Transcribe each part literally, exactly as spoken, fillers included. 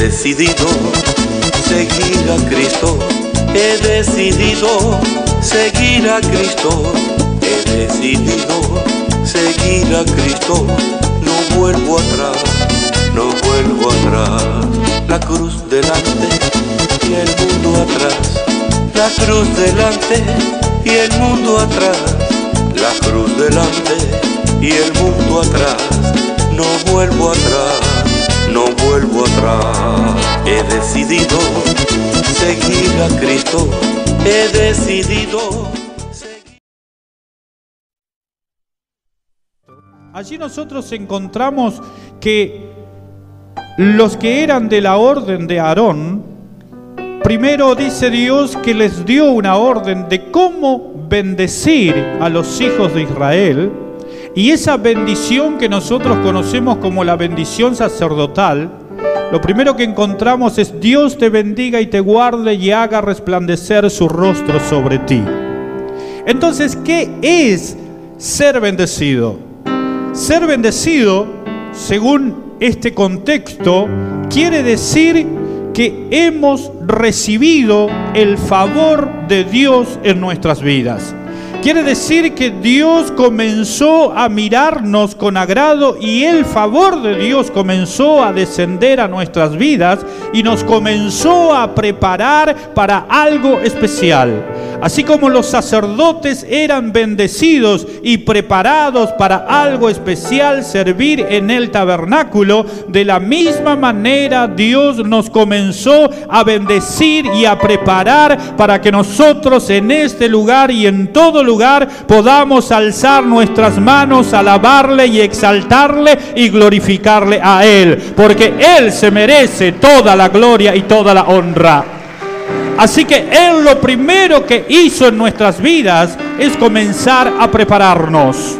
decidido seguir a Cristo, he decidido seguir a Cristo, he decidido seguir a Cristo, no vuelvo atrás, no vuelvo atrás. La cruz delante y el mundo atrás, la cruz delante y el mundo atrás, la cruz delante y el mundo atrás, no vuelvo atrás, no vuelvo atrás. He decidido seguir a Cristo, he decidido seguir. Allí nosotros encontramos que los que eran de la orden de Aarón, primero dice Dios que les dio una orden de cómo bendecir a los hijos de Israel, y esa bendición que nosotros conocemos como la bendición sacerdotal, lo primero que encontramos es: Dios te bendiga y te guarde y haga resplandecer su rostro sobre ti. Entonces, ¿qué es ser bendecido? Ser bendecido, según este contexto, quiere decir que hemos recibido el favor de Dios en nuestras vidas. Quiere decir que Dios comenzó a mirarnos con agrado y el favor de Dios comenzó a descender a nuestras vidas y nos comenzó a preparar para algo especial. Así como los sacerdotes eran bendecidos y preparados para algo especial, servir en el tabernáculo, de la misma manera Dios nos comenzó a bendecir y a preparar para que nosotros en este lugar y en todo lugar podamos alzar nuestras manos, alabarle y exaltarle y glorificarle a Él, porque Él se merece toda la gloria y toda la honra. Así que Él lo primero que hizo en nuestras vidas es comenzar a prepararnos.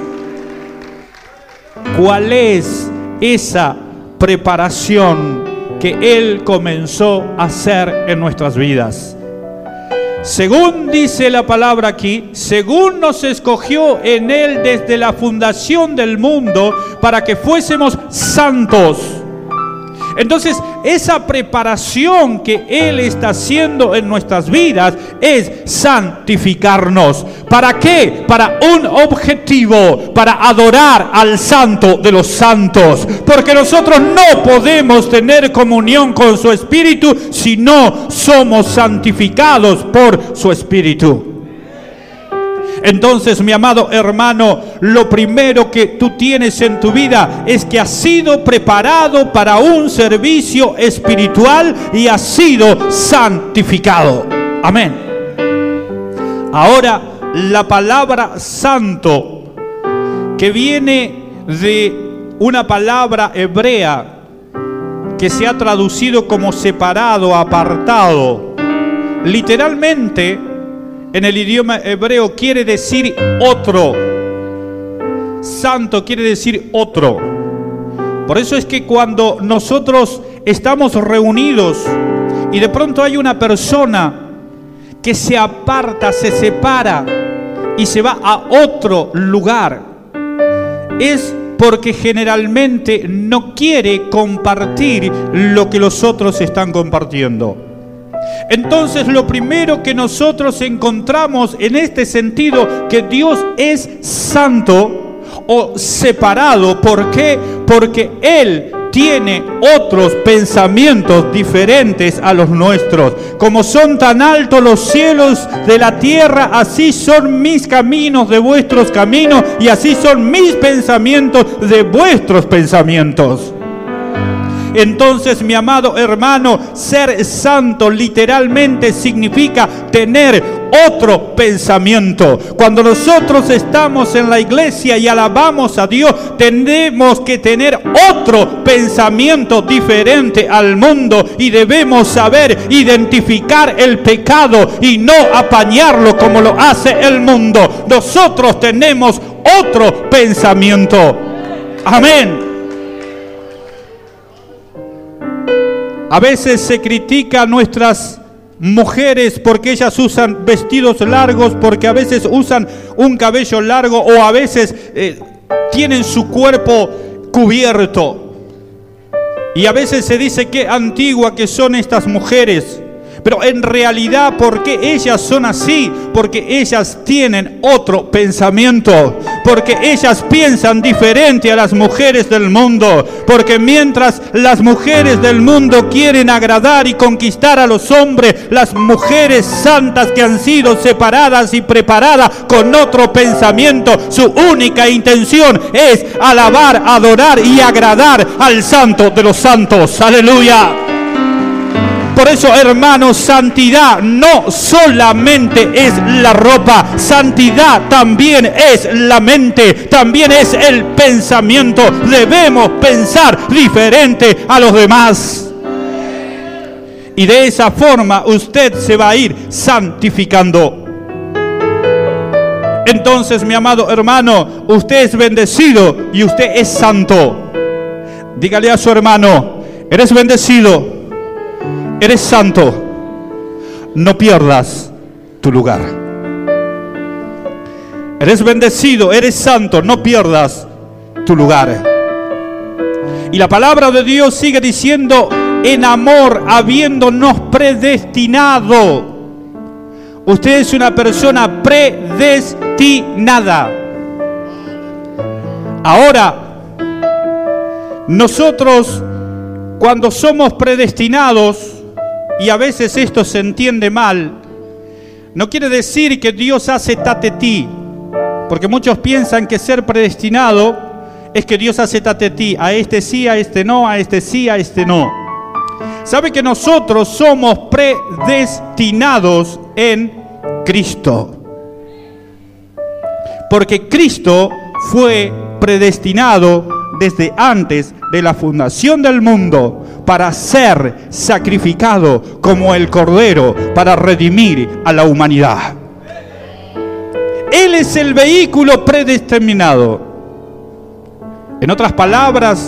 ¿Cuál es esa preparación que Él comenzó a hacer en nuestras vidas? Según dice la palabra aquí, según nos escogió en Él desde la fundación del mundo para que fuésemos santos. Entonces, esa preparación que Él está haciendo en nuestras vidas es santificarnos. ¿Para qué? Para un objetivo, para adorar al Santo de los Santos. Porque nosotros no podemos tener comunión con su Espíritu si no somos santificados por su Espíritu. Entonces, mi amado hermano, lo primero que tú tienes en tu vida es que has sido preparado para un servicio espiritual y has sido santificado. Amén. Ahora, la palabra santo, que viene de una palabra hebrea que se ha traducido como separado, apartado, literalmente en el idioma hebreo quiere decir otro. Santo quiere decir otro. Por eso es que cuando nosotros estamos reunidos y de pronto hay una persona que se aparta, se separa y se va a otro lugar, es porque generalmente no quiere compartir lo que los otros están compartiendo. Entonces, lo primero que nosotros encontramos en este sentido, que Dios es santo o separado. ¿Por qué? Porque Él tiene otros pensamientos diferentes a los nuestros. Como son tan altos los cielos de la tierra, así son mis caminos de vuestros caminos, y así son mis pensamientos de vuestros pensamientos. Entonces, mi amado hermano, ser santo literalmente significa tener otro pensamiento. Cuando nosotros estamos en la iglesia y alabamos a Dios, tenemos que tener otro pensamiento diferente al mundo, y debemos saber identificar el pecado y no apañarlo como lo hace el mundo. Nosotros tenemos otro pensamiento. Amén. A veces se critica a nuestras mujeres porque ellas usan vestidos largos, porque a veces usan un cabello largo, o a veces eh, tienen su cuerpo cubierto. Y a veces se dice que antigua que son estas mujeres. Pero en realidad, ¿por qué ellas son así? Porque ellas tienen otro pensamiento. Porque ellas piensan diferente a las mujeres del mundo. Porque mientras las mujeres del mundo quieren agradar y conquistar a los hombres, las mujeres santas que han sido separadas y preparadas con otro pensamiento, su única intención es alabar, adorar y agradar al Santo de los Santos. ¡Aleluya! Por eso, hermanos, santidad no solamente es la ropa, santidad también es la mente, también es el pensamiento. Debemos pensar diferente a los demás. Y de esa forma usted se va a ir santificando. Entonces, mi amado hermano, usted es bendecido y usted es santo. Dígale a su hermano: eres bendecido, eres santo, no pierdas tu lugar. Eres bendecido, eres santo, no pierdas tu lugar. Y la palabra de Dios sigue diciendo: en amor, habiéndonos predestinado. Usted es una persona predestinada. Ahora, nosotros cuando somos predestinados, y a veces esto se entiende mal, no quiere decir que Dios hace tatetí, porque muchos piensan que ser predestinado es que Dios hace tatetí, a este sí, a este no, a este sí, a este no. ¿Sabe que nosotros somos predestinados en Cristo? Porque Cristo fue predestinado desde antes de la fundación del mundo para ser sacrificado como el Cordero para redimir a la humanidad. Él es el vehículo predestinado. En otras palabras,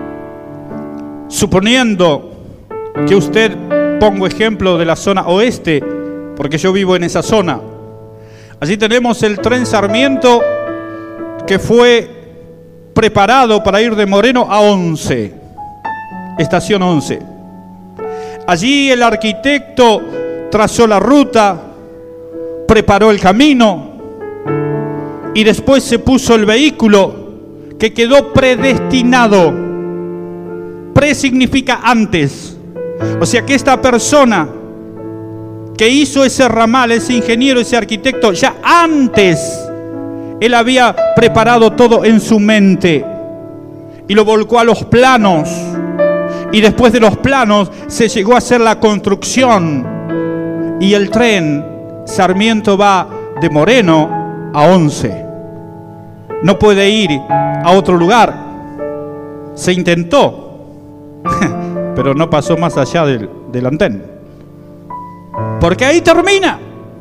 suponiendo que usted, pongo ejemplo de la zona oeste, porque yo vivo en esa zona. Allí tenemos el tren Sarmiento, que fue preparado para ir de Moreno a Once, estación Once. Allí el arquitecto trazó la ruta, preparó el camino y después se puso el vehículo que quedó predestinado. Pre significa antes. O sea que esta persona que hizo ese ramal, ese ingeniero, ese arquitecto, ya antes él había preparado todo en su mente y lo volcó a los planos. Y después de los planos se llegó a hacer la construcción. Y el tren Sarmiento va de Moreno a Once. No puede ir a otro lugar. Se intentó, pero no pasó más allá del, del andén. Porque ahí termina.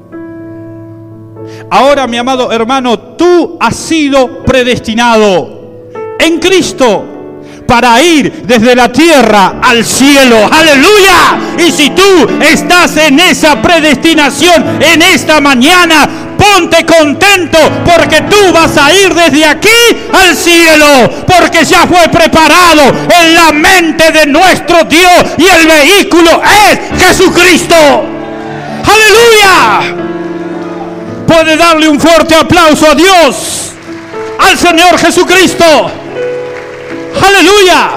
Ahora, mi amado hermano, tú has sido predestinado en Cristo para ir desde la tierra al cielo. ¡Aleluya! Y si tú estás en esa predestinación en esta mañana, ponte contento porque tú vas a ir desde aquí al cielo, porque ya fue preparado en la mente de nuestro Dios y el vehículo es Jesucristo. ¡Aleluya! Puede darle un fuerte aplauso a Dios, al Señor Jesucristo. ¡Aleluya!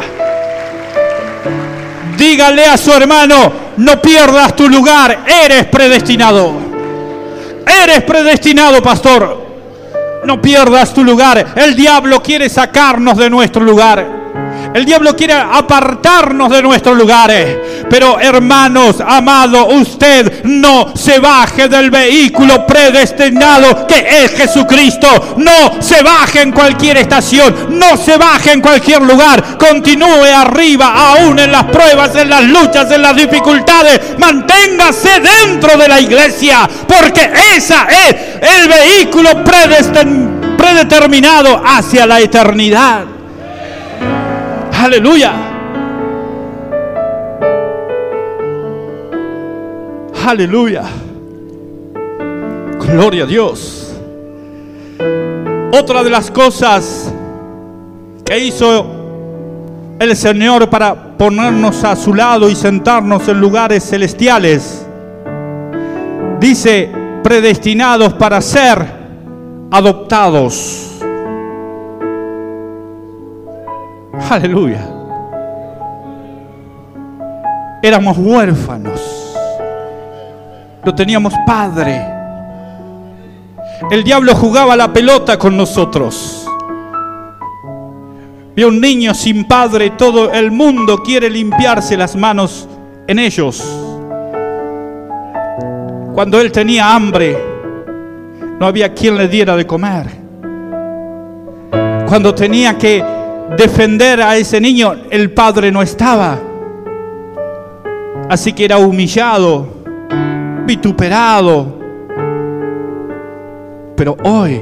Dígale a su hermano: no pierdas tu lugar, eres predestinado. Eres predestinado, pastor. No pierdas tu lugar. El diablo quiere sacarnos de nuestro lugar. El diablo quiere apartarnos de nuestros lugares. Pero, hermanos, amado, usted no se baje del vehículo predestinado que es Jesucristo. No se baje en cualquier estación. No se baje en cualquier lugar. Continúe arriba, aún en las pruebas, en las luchas, en las dificultades. Manténgase dentro de la iglesia, porque esa es el vehículo predestin- predeterminado hacia la eternidad. Aleluya. Aleluya. Gloria a Dios. Otra de las cosas que hizo el Señor para ponernos a su lado y sentarnos en lugares celestiales. Dice, predestinados para ser adoptados. Aleluya. Éramos huérfanos. No teníamos padre. El diablo jugaba la pelota con nosotros. Ve un niño sin padre, todo el mundo quiere limpiarse las manos en ellos. Cuando él tenía hambre, no había quien le diera de comer. Cuando tenía que defender a ese niño, el padre no estaba. Así que era humillado, vituperado. Pero hoy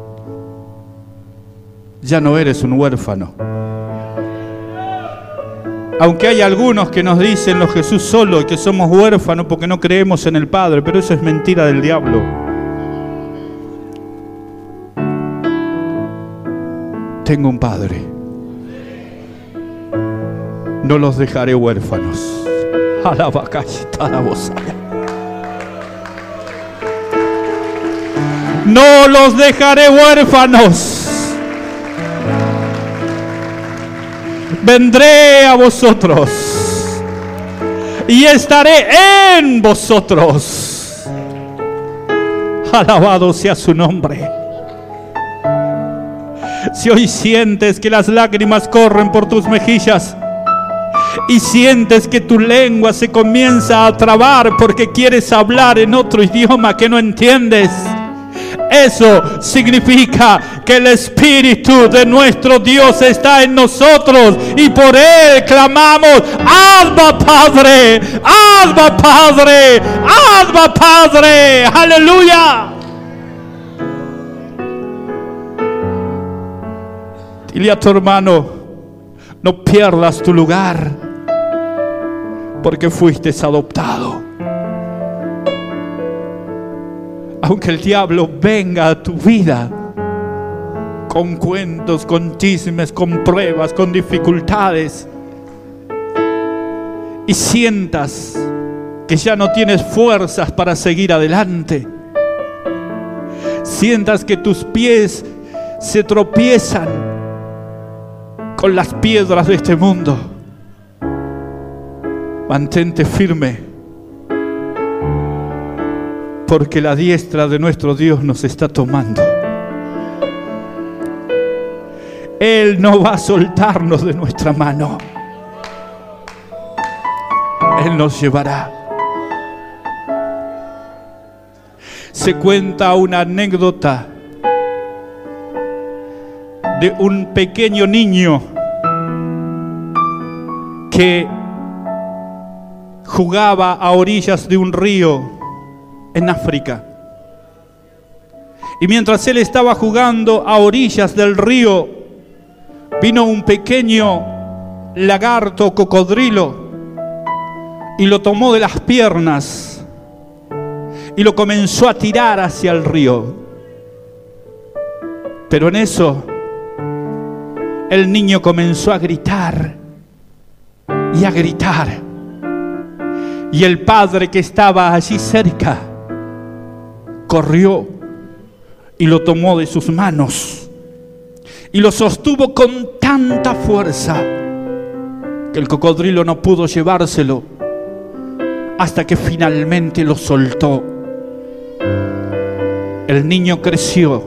ya no eres un huérfano. Aunque hay algunos que nos dicen los Jesús solo y que somos huérfanos porque no creemos en el Padre, pero eso es mentira del diablo. Tengo un Padre. No los dejaré huérfanos. Alaba cachita la voz. No los dejaré huérfanos. Vendré a vosotros y estaré en vosotros. Alabado sea su nombre. Si hoy sientes que las lágrimas corren por tus mejillas y sientes que tu lengua se comienza a trabar porque quieres hablar en otro idioma que no entiendes, eso significa que el Espíritu de nuestro Dios está en nosotros y por Él clamamos: Abba Padre, Abba Padre, Abba Padre. Aleluya. Dile a tu hermano: no pierdas tu lugar, porque fuiste adoptado. Aunque el diablo venga a tu vida con cuentos, con chismes, con pruebas, con dificultades, y sientas que ya no tienes fuerzas para seguir adelante, sientas que tus pies se tropiezan con las piedras de este mundo, mantente firme, porque la diestra de nuestro Dios nos está tomando. Él no va a soltarnos de nuestra mano. Él nos llevará. Se cuenta una anécdota de un pequeño niño que jugaba a orillas de un río en África. Y mientras él estaba jugando a orillas del río, vino un pequeño lagarto cocodrilo y lo tomó de las piernas y lo comenzó a tirar hacia el río. Pero en eso el niño comenzó a gritar y a gritar, y el padre que estaba allí cerca corrió y lo tomó de sus manos y lo sostuvo con tanta fuerza que el cocodrilo no pudo llevárselo hasta que finalmente lo soltó. El niño creció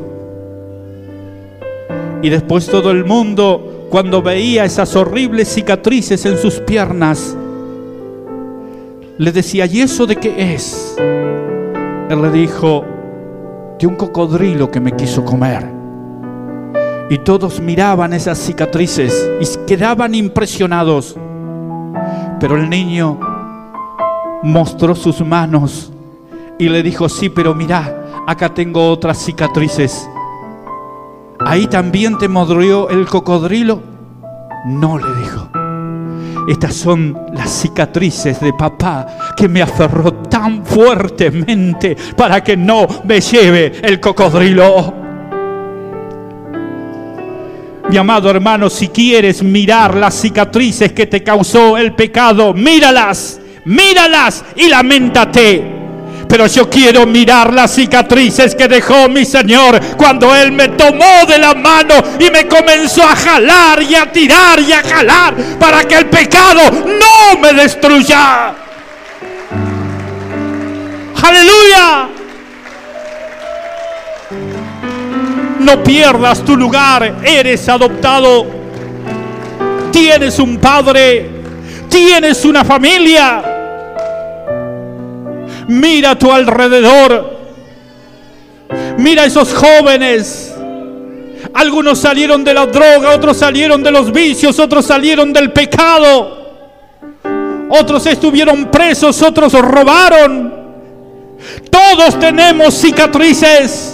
y después todo el mundo, cuando veía esas horribles cicatrices en sus piernas, le decía: ¿y eso de qué es? Él le dijo: de un cocodrilo que me quiso comer. Y todos miraban esas cicatrices y quedaban impresionados. Pero el niño mostró sus manos y le dijo: sí, pero mira, acá tengo otras cicatrices. ¿Ahí también te mordió el cocodrilo? No, le dijo. Estas son las cicatrices de papá, que me aferró tan fuertemente para que no me lleve el cocodrilo. Mi amado hermano, si quieres mirar las cicatrices que te causó el pecado, míralas, míralas y lamentate. Pero yo quiero mirar las cicatrices que dejó mi Señor cuando Él me tomó de la mano y me comenzó a jalar y a tirar y a jalar para que el pecado no me destruya. ¡Aleluya! No pierdas tu lugar, eres adoptado, tienes un padre, tienes una familia. Mira a tu alrededor, mira a esos jóvenes. Algunos salieron de la droga, otros salieron de los vicios, otros salieron del pecado, otros estuvieron presos, otros robaron. Todos tenemos cicatrices.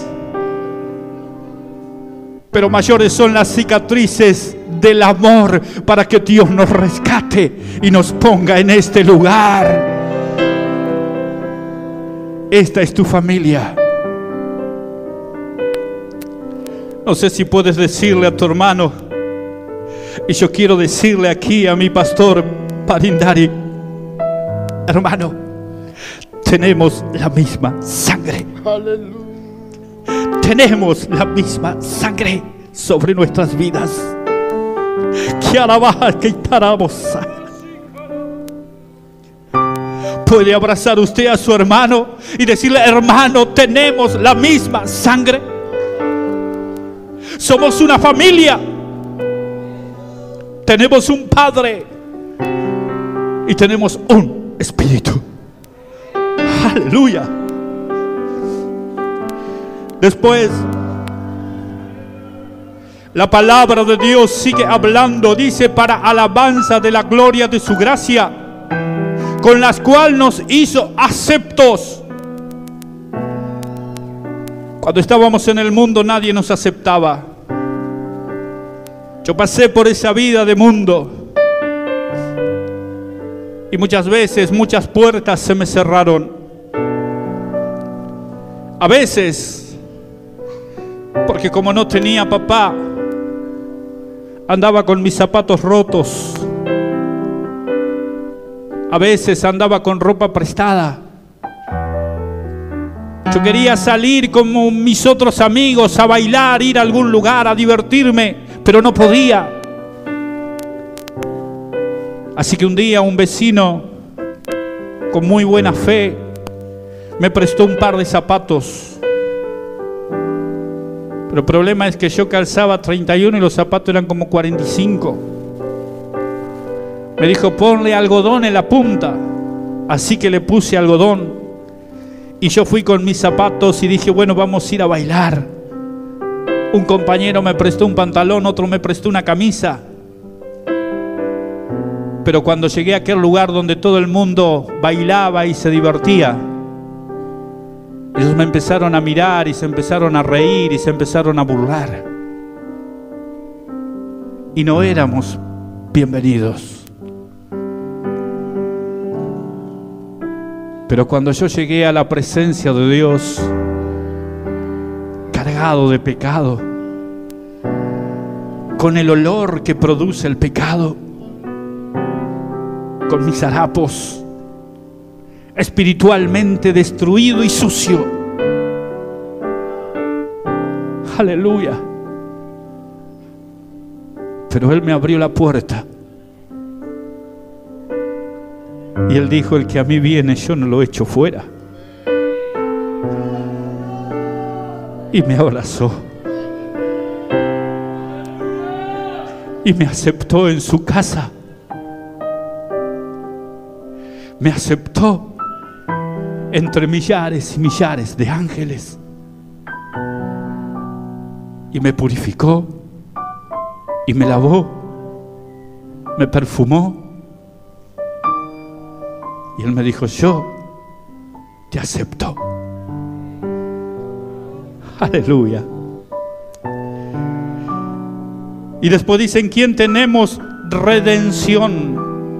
Pero mayores son las cicatrices del amor para que Dios nos rescate y nos ponga en este lugar. Esta es tu familia. No sé si puedes decirle a tu hermano, y yo quiero decirle aquí a mi pastor Parindari: hermano, tenemos la misma sangre. Aleluya. Tenemos la misma sangre sobre nuestras vidas. Que alabar, que estaremos. Puede abrazar usted a su hermano y decirle: hermano, tenemos la misma sangre. Somos una familia. Tenemos un Padre y tenemos un Espíritu. Aleluya. Después, la palabra de Dios sigue hablando. Dice: para alabanza de la gloria de su gracia, con las cuales nos hizo aceptos. Cuando estábamos en el mundo nadie nos aceptaba. Yo pasé por esa vida de mundo y muchas veces muchas puertas se me cerraron. A veces, porque como no tenía papá, andaba con mis zapatos rotos. A veces andaba con ropa prestada. Yo quería salir como mis otros amigos a bailar, ir a algún lugar, a divertirme, pero no podía. Así que un día un vecino con muy buena fe me prestó un par de zapatos. Pero el problema es que yo calzaba treinta y uno y los zapatos eran como cuarenta y cinco. Me dijo: ponle algodón en la punta. Así que le puse algodón. Y yo fui con mis zapatos y dije: bueno, vamos a ir a bailar. Un compañero me prestó un pantalón, otro me prestó una camisa. Pero cuando llegué a aquel lugar donde todo el mundo bailaba y se divertía, ellos me empezaron a mirar y se empezaron a reír y se empezaron a burlar. Y no éramos bienvenidos. Pero cuando yo llegué a la presencia de Dios, cargado de pecado, con el olor que produce el pecado, con mis harapos, espiritualmente destruido y sucio. Aleluya. Pero Él me abrió la puerta. Y Él dijo: el que a mí viene, yo no lo echo fuera. Y me abrazó. Y me aceptó en su casa. Me aceptó entre millares y millares de ángeles. Y me purificó. Y me lavó. Me perfumó. Y Él me dijo: yo te acepto. Aleluya. Y después dicen: ¿quién tenemos redención?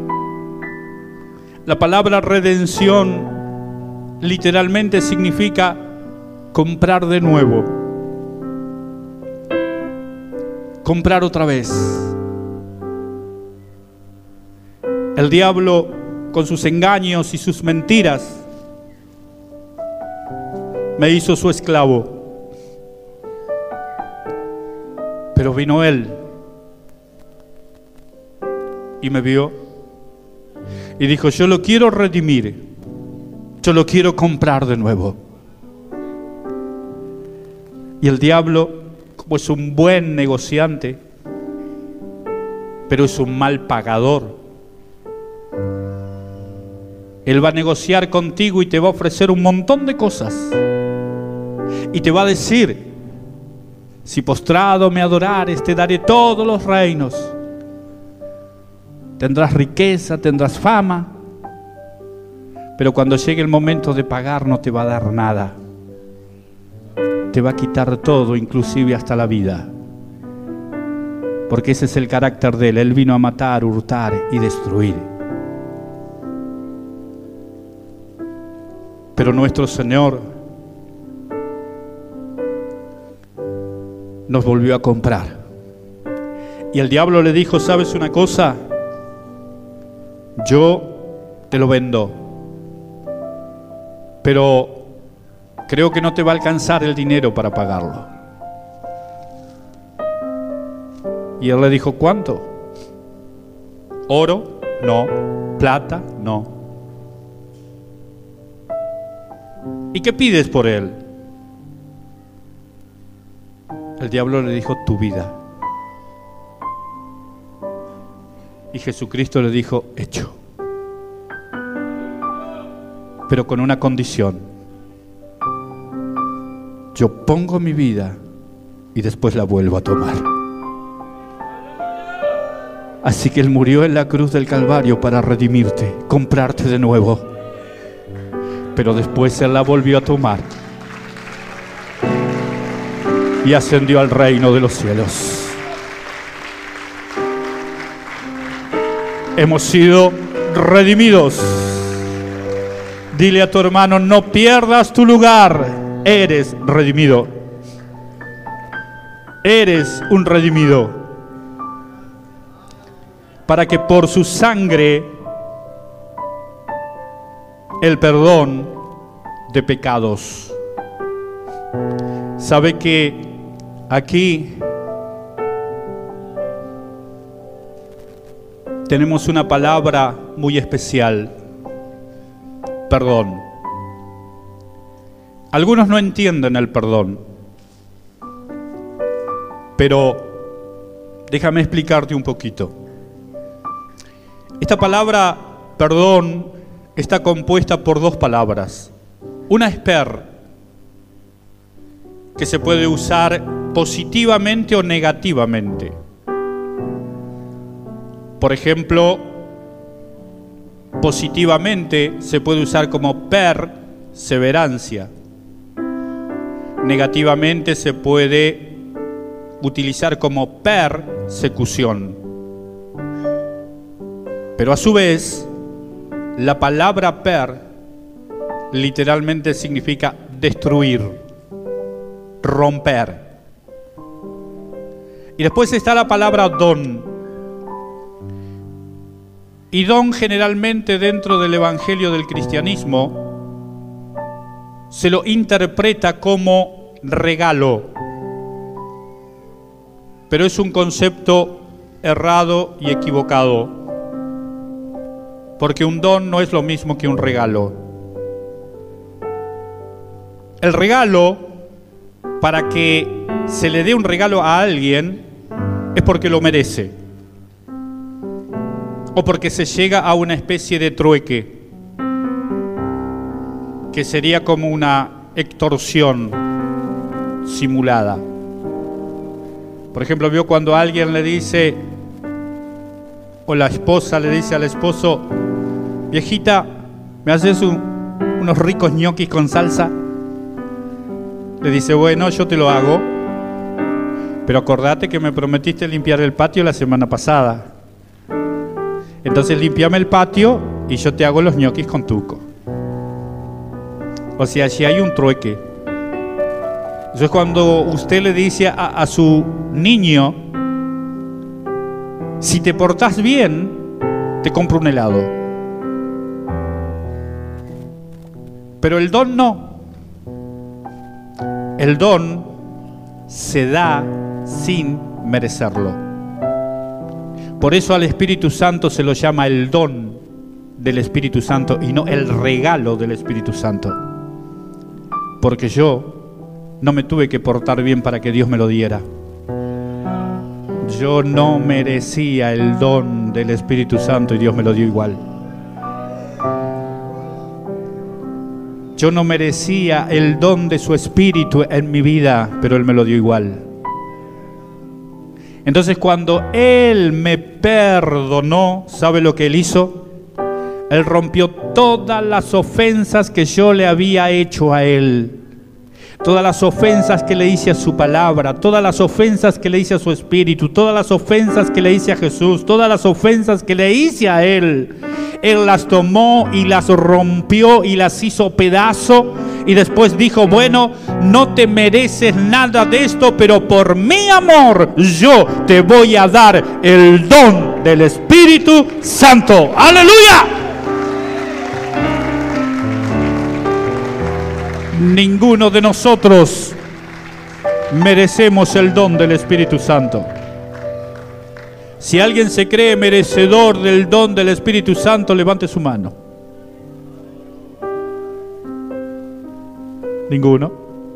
La palabra redención literalmente significa comprar de nuevo. comprar otra vez. El diablo, con sus engaños y sus mentiras, me hizo su esclavo. Pero vino Él y me vio y dijo: yo lo quiero redimir, yo lo quiero comprar de nuevo. Y el diablo, como es un buen negociante, pero es un mal pagador, él va a negociar contigo y te va a ofrecer un montón de cosas. Y te va a decir: si postrado me adorares, te daré todos los reinos. Tendrás riqueza, tendrás fama. Pero cuando llegue el momento de pagar, no te va a dar nada. Te va a quitar todo, inclusive hasta la vida. Porque ese es el carácter de Él. Él vino a matar, hurtar y destruir. Pero nuestro Señor nos volvió a comprar. Y el diablo le dijo: ¿sabes una cosa? Yo te lo vendo, pero creo que no te va a alcanzar el dinero para pagarlo. Y él le dijo: ¿cuánto? Oro, no. Plata, no. ¿Y qué pides por él? El diablo le dijo: tu vida. Y Jesucristo le dijo: hecho. Pero con una condición: yo pongo mi vida y después la vuelvo a tomar. Así que Él murió en la cruz del Calvario para redimirte, comprarte de nuevo. Pero después Él la volvió a tomar y ascendió al reino de los cielos. Hemos sido redimidos. Dile a tu hermano: no pierdas tu lugar. Eres redimido. Eres un redimido. Para que por su sangre el perdón de pecados. Sabe que aquí tenemos una palabra muy especial: perdón. Algunos no entienden el perdón, pero déjame explicarte un poquito. Esta palabra perdón está compuesta por dos palabras. Una es per, que se puede usar positivamente o negativamente. Por ejemplo, positivamente se puede usar como perseverancia. Negativamente se puede utilizar como persecución. Pero a su vez, la palabra per literalmente significa destruir, romper. Y después está la palabra don. Y don generalmente dentro del evangelio del cristianismo se lo interpreta como regalo. Pero es un concepto errado y equivocado. Porque un don no es lo mismo que un regalo. El regalo, para que se le dé un regalo a alguien, es porque lo merece. O porque se llega a una especie de trueque, que sería como una extorsión simulada. Por ejemplo, vio cuando alguien le dice, o la esposa le dice al esposo: viejita, ¿me haces un, unos ricos ñoquis con salsa? Le dice: bueno, yo te lo hago, pero acordate que me prometiste limpiar el patio la semana pasada. Entonces limpiame el patio y yo te hago los ñoquis con tuco. O sea, si hay un trueque. Eso es cuando usted le dice a, a su niño: Si te portás bien, te compro un helado. Pero el don no. El don se da sin merecerlo. Por eso al Espíritu Santo se lo llama el don del Espíritu Santo y no el regalo del Espíritu Santo. Porque yo no me tuve que portar bien para que Dios me lo diera. Yo no merecía el don del Espíritu Santo y Dios me lo dio igual. Yo no merecía el don de su Espíritu en mi vida, pero Él me lo dio igual. Entonces cuando Él me perdonó, ¿sabe lo que Él hizo? Él rompió todas las ofensas que yo le había hecho a Él. Todas las ofensas que le hice a su palabra, todas las ofensas que le hice a su Espíritu, todas las ofensas que le hice a Jesús, todas las ofensas que le hice a Él. Él las tomó y las rompió y las hizo pedazo y después dijo, bueno, no te mereces nada de esto, pero por mi amor yo te voy a dar el don del Espíritu Santo. ¡Aleluya! Ninguno de nosotros merecemos el don del Espíritu Santo. Si alguien se cree merecedor del don del Espíritu Santo, levante su mano. Ninguno.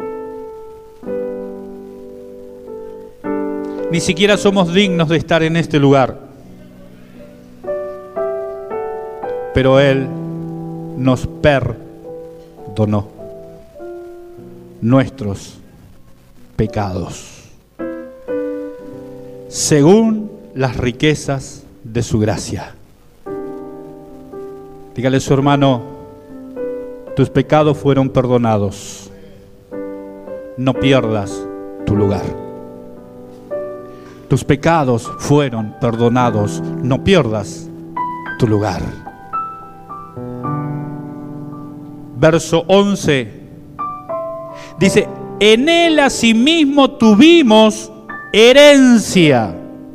Ni siquiera somos dignos de estar en este lugar. Pero Él nos perdonó nuestros pecados, según las riquezas de su gracia. Dígale a su hermano, tus pecados fueron perdonados. No pierdas tu lugar. Tus pecados fueron perdonados. No pierdas tu lugar. Verso once dice, en Él asimismo tuvimos herencia.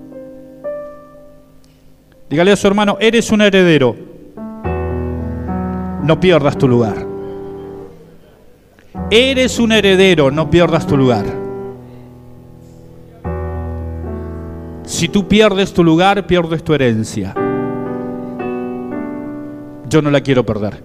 Dígale a su hermano, eres un heredero. No pierdas tu lugar. Eres un heredero, no pierdas tu lugar. Si tú pierdes tu lugar, pierdes tu herencia. Yo no la quiero perder.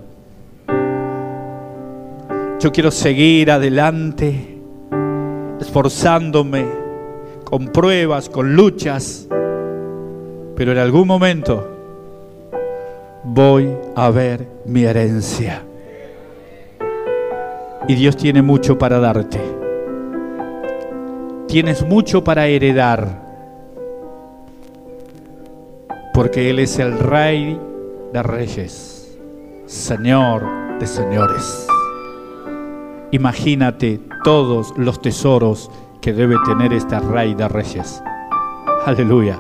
Yo quiero seguir adelante, esforzándome, con pruebas, con luchas. Pero en algún momento voy a ver mi herencia. Y Dios tiene mucho para darte. Tienes mucho para heredar. Porque Él es el Rey de Reyes, Señor de Señores. Imagínate todos los tesoros que debe tener este Rey de Reyes. Aleluya.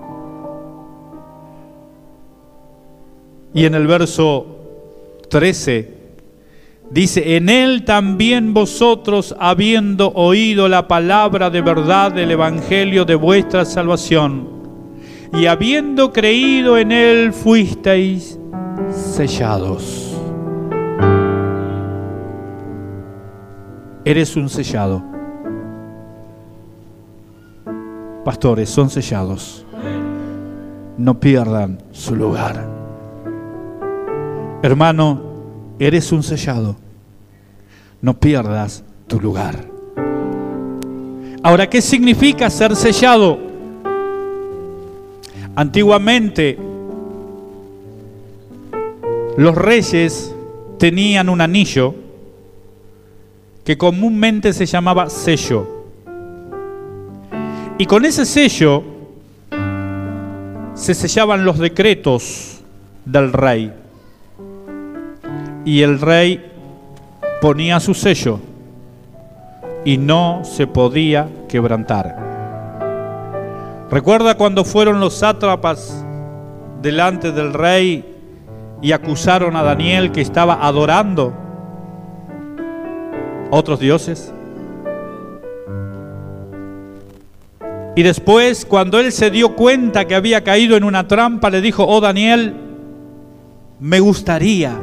Y en el verso trece dice, en Él también vosotros, habiendo oído la palabra de verdad del Evangelio de vuestra salvación, y habiendo creído en Él, fuisteis sellados. Eres un sellado. Pastores, son sellados. No pierdan su lugar. Hermano, eres un sellado. No pierdas tu lugar. Ahora, ¿qué significa ser sellado? Antiguamente, los reyes tenían un anillo que comúnmente se llamaba sello. Y con ese sello se sellaban los decretos del rey. Y el rey ponía su sello y no se podía quebrantar. ¿Recuerda cuando fueron los sátrapas delante del rey y acusaron a Daniel que estaba adorando otros dioses? Y después, cuando él se dio cuenta que había caído en una trampa, le dijo: oh Daniel, me gustaría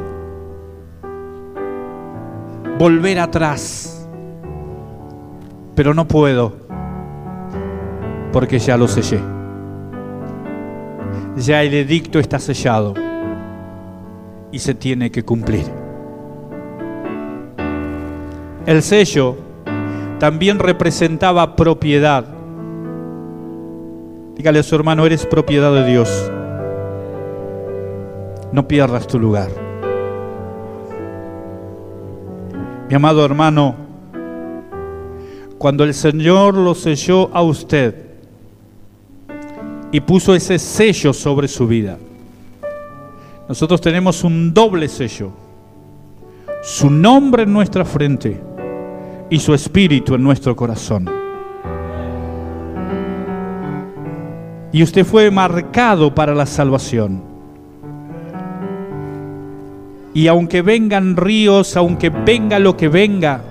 volver atrás, pero no puedo, porque ya lo sellé. Ya el edicto está sellado y se tiene que cumplir. El sello también representaba propiedad. Dígale a su hermano: eres propiedad de Dios. No pierdas tu lugar. Mi amado hermano, cuando el Señor lo selló a usted y puso ese sello sobre su vida, nosotros tenemos un doble sello: su nombre en nuestra frente y su espíritu en nuestro corazón. Y usted fue marcado para la salvación. Y aunque vengan ríos, aunque venga lo que venga,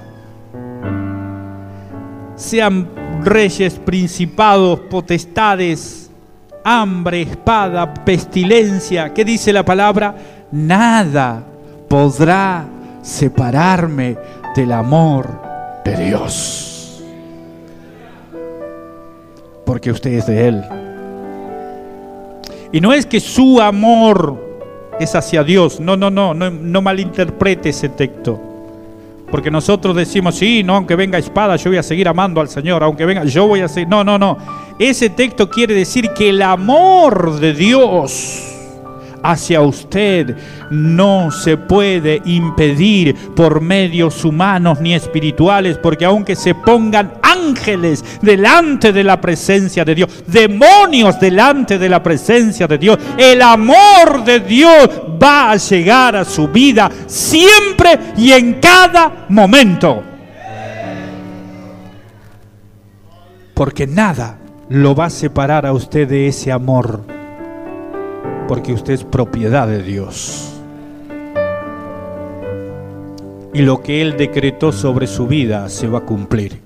sean reyes, principados, potestades, hambre, espada, pestilencia, ¿qué dice la palabra? Nada podrá separarme del amor de Dios, porque usted es de Él. Y no es que su amor es hacia Dios, no, no, no, no, no malinterprete ese texto, porque nosotros decimos: sí, no, aunque venga espada, yo voy a seguir amando al Señor, aunque venga, yo voy a seguir. No, no, no, ese texto quiere decir que el amor de Dios hacia usted no se puede impedir por medios humanos ni espirituales, porque aunque se pongan ángeles delante de la presencia de Dios, demonios delante de la presencia de Dios, el amor de Dios va a llegar a su vida siempre y en cada momento, porque nada lo va a separar a usted de ese amor, porque usted es propiedad de Dios. Y lo que Él decretó sobre su vida se va a cumplir.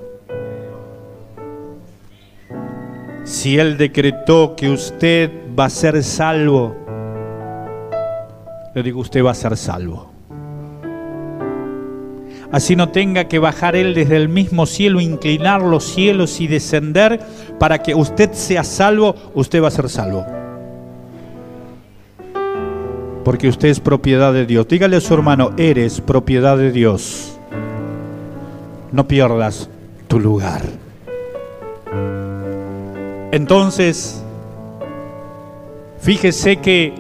Si Él decretó que usted va a ser salvo, le digo, usted va a ser salvo. Así no tenga que bajar Él desde el mismo cielo, inclinar los cielos y descender para que usted sea salvo, usted va a ser salvo. Porque usted es propiedad de Dios. Dígale a su hermano: eres propiedad de Dios. No pierdas tu lugar. Entonces, fíjese que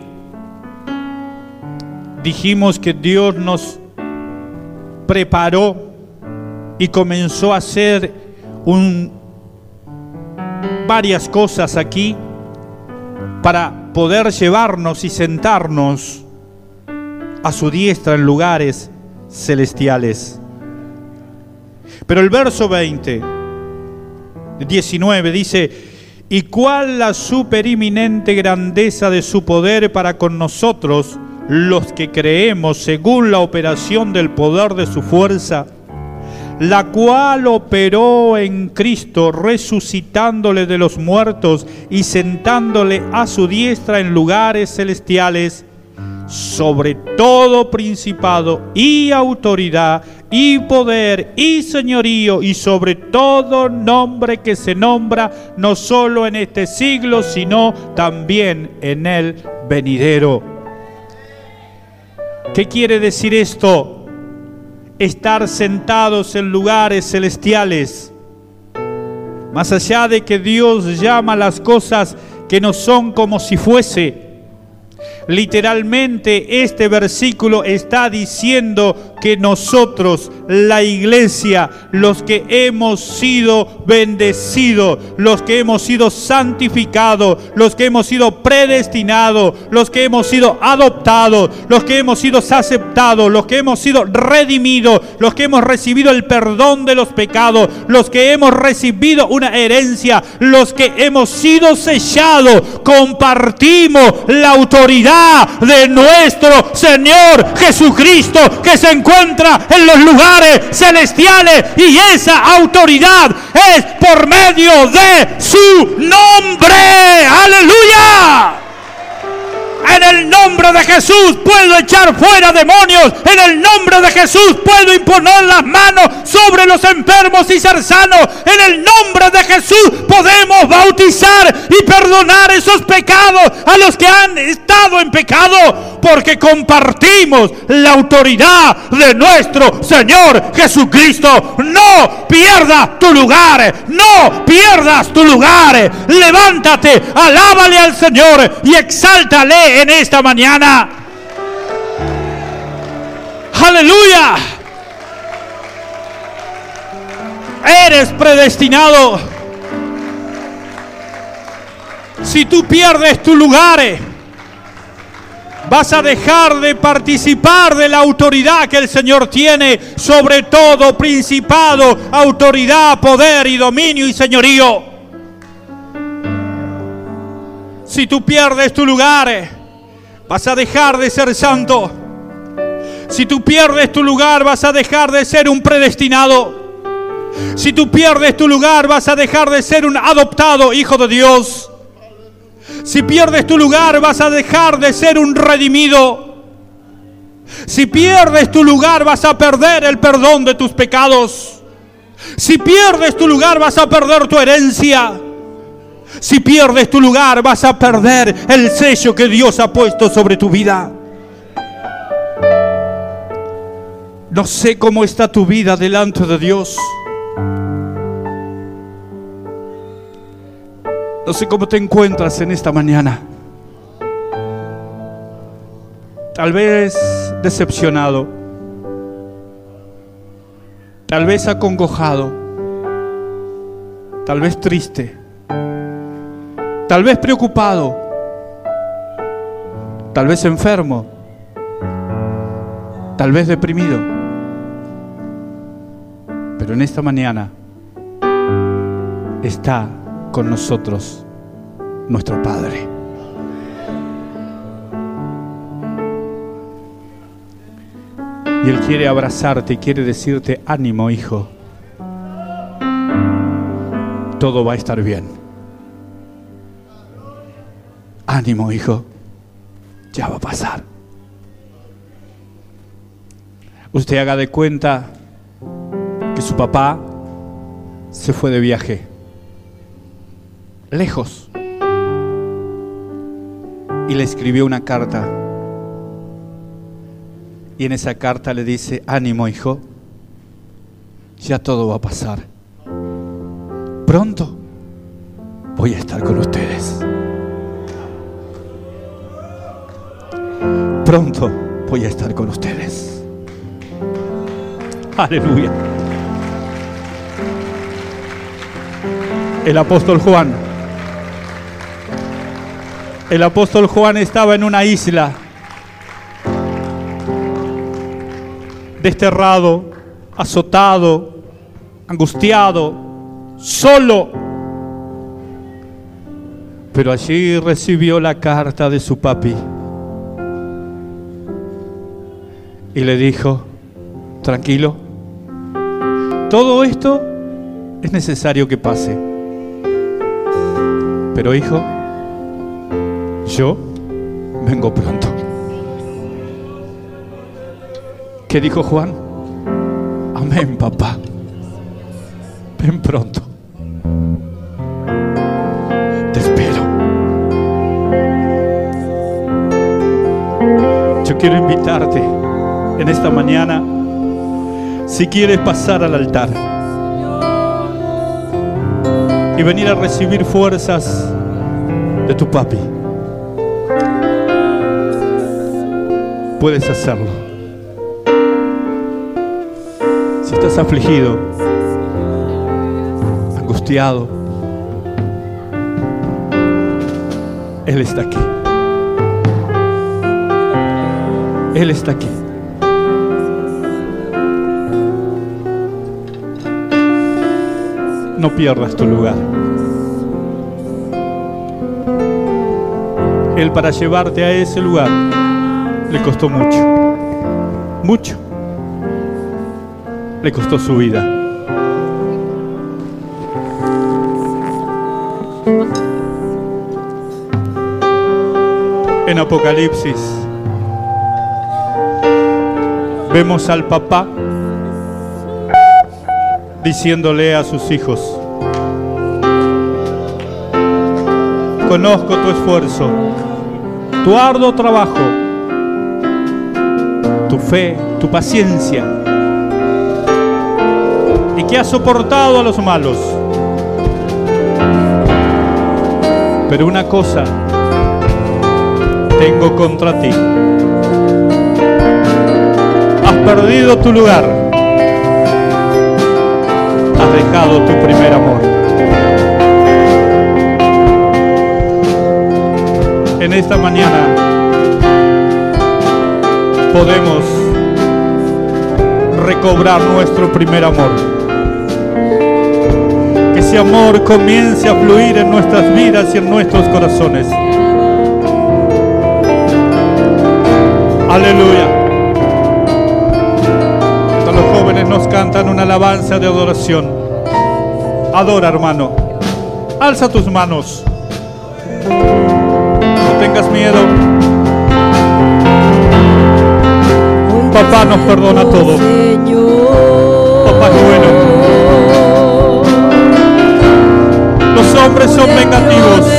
dijimos que Dios nos preparó y comenzó a hacer un, varias cosas aquí para poder llevarnos y sentarnos a su diestra en lugares celestiales. Pero el verso veinte, diecinueve dice: ¿y cuál la supereminente grandeza de su poder para con nosotros, los que creemos según la operación del poder de su fuerza, la cual operó en Cristo, resucitándole de los muertos y sentándole a su diestra en lugares celestiales, sobre todo principado y autoridad y poder y señorío, y sobre todo nombre que se nombra, no solo en este siglo, sino también en el venidero? ¿Qué quiere decir esto? Estar sentados en lugares celestiales. Más allá de que Dios llama las cosas que no son como si fuese, literalmente este versículo está diciendo que nosotros, la iglesia, los que hemos sido bendecidos, los que hemos sido santificados, los que hemos sido predestinados, los que hemos sido adoptados, los que hemos sido aceptados, los que hemos sido redimidos, los que hemos recibido el perdón de los pecados, los que hemos recibido una herencia, los que hemos sido sellados, compartimos la autoridad de nuestro Señor Jesucristo, que se encuentra encuentra en los lugares celestiales, y esa autoridad es por medio de su nombre. ¡Aleluya! En el nombre de Jesús puedo echar fuera demonios. En el nombre de Jesús puedo imponer las manos sobre los enfermos y ser sanos. En el nombre de Jesús podemos bautizar y perdonar esos pecados a los que han estado en pecado, porque compartimos la autoridad de nuestro Señor Jesucristo. No pierdas tu lugar. No pierdas tu lugar. Levántate, alábale al Señor y exáltale en esta mañana. Aleluya. Eres predestinado. Si tú pierdes tu lugar, vas a dejar de participar de la autoridad que el Señor tiene sobre todo principado, autoridad, poder y dominio y señorío. Si tú pierdes tu lugar, vas a dejar de ser santo. Si tú pierdes tu lugar, vas a dejar de ser un predestinado. Si tú pierdes tu lugar, vas a dejar de ser un adoptado hijo de Dios. Si pierdes tu lugar, vas a dejar de ser un redimido. Si pierdes tu lugar, vas a perder el perdón de tus pecados. Si pierdes tu lugar, vas a perder tu herencia. Si pierdes tu lugar, vas a perder el sello que Dios ha puesto sobre tu vida. No sé cómo está tu vida delante de Dios. No sé cómo te encuentras en esta mañana. Tal vez decepcionado. Tal vez acongojado. Tal vez triste. Tal vez preocupado, tal vez enfermo, tal vez deprimido. Pero en esta mañana está con nosotros nuestro Padre. Y Él quiere abrazarte y quiere decirte: ánimo, hijo, todo va a estar bien. Ánimo, hijo, ya va a pasar. Usted haga de cuenta que su papá se fue de viaje, lejos, y le escribió una carta. Y en esa carta le dice: ánimo, hijo, ya todo va a pasar. Pronto voy a estar con ustedes. Pronto voy a estar con ustedes. Aleluya. El apóstol Juan. El apóstol Juan estaba en una isla, desterrado, azotado, angustiado, solo. Pero allí recibió la carta de su papi. Y le dijo: tranquilo, todo esto es necesario que pase, pero hijo, yo vengo pronto. ¿Qué dijo Juan? Amén, papá, ven pronto, te espero. Yo quiero invitarte en esta mañana, si quieres pasar al altar y venir a recibir fuerzas de tu papi, puedes hacerlo. Si estás afligido, angustiado, Él está aquí. Él está aquí. No pierdas tu lugar. Él, para llevarte a ese lugar, le costó mucho, mucho. le costó su vida. En Apocalipsis vemos al papá diciéndole a sus hijos: conozco tu esfuerzo, tu arduo trabajo, tu fe, tu paciencia, y que has soportado a los malos. Pero una cosa tengo contra ti: has perdido tu lugar, has dejado tu primer amor. En esta mañana podemos recobrar nuestro primer amor. Que ese amor comience a fluir en nuestras vidas y en nuestros corazones. Aleluya. Todos los jóvenes nos cantan una alabanza de adoración. Adora, hermano. Alza tus manos. No tengas miedo. Papá nos perdona todo. Papá es bueno. Los hombres son vengativos,